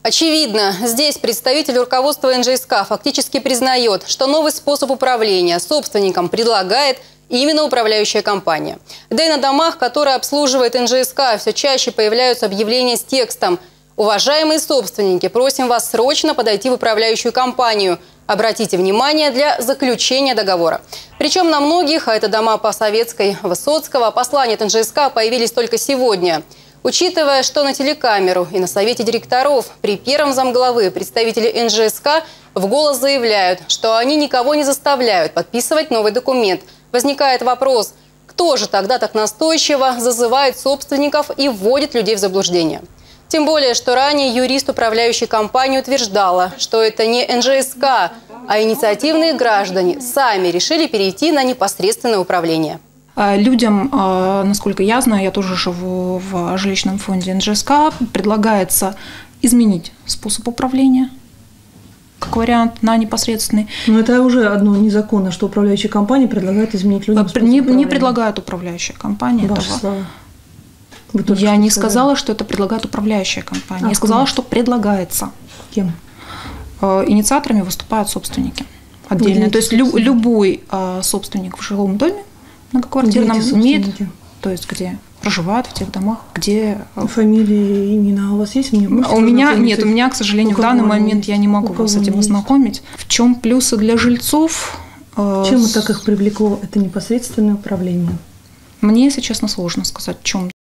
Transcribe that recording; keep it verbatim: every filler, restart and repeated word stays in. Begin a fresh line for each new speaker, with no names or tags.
Очевидно, здесь представитель руководства эн жэ эс ка фактически признает, что новый способ управления собственникам предлагает именно управляющая компания. Да и на домах, которые обслуживает эн жэ эс ка, все чаще появляются объявления с текстом: «Уважаемые собственники, просим вас срочно подойти в управляющую компанию. Обратите внимание для заключения договора». Причем на многих, а это дома по Советской, Высоцкого, послания от эн жэ эс ка появились только сегодня. Учитывая, что на телекамеру и на совете директоров при первом замглавы представители эн жэ эс ка в голос заявляют, что они никого не заставляют подписывать новый документ, возникает вопрос: кто же тогда так настойчиво зазывает собственников и вводит людей в заблуждение? Тем более, что ранее юрист управляющей компании утверждала, что это не эн жэ эс ка, а инициативные граждане сами решили перейти на непосредственное управление.
Людям, насколько я знаю, я тоже живу в жилищном фонде эн жэ эс ка, предлагается изменить способ управления, как вариант, на непосредственный.
Но это уже одно незаконно, что управляющая компания предлагает изменить людям способ
не,
управления.
Не предлагает управляющая компания
Ваши
этого.
слова.
Я не сказала, что это предлагает управляющая компания. А я сказала, что предлагается.
Кем?
Инициаторами выступают собственники отдельно. То есть лю, любой собственник в жилом доме многоквартирном имеет, то есть где проживают в тех домах, где…
Фамилии, имена у вас есть? Мне
у меня нет, у меня, к сожалению, в данный момент я не могу вас с этим ознакомить. В чем плюсы для жильцов?
Чем так их привлекло это непосредственное управление?
Мне, если честно, сложно сказать, в чем.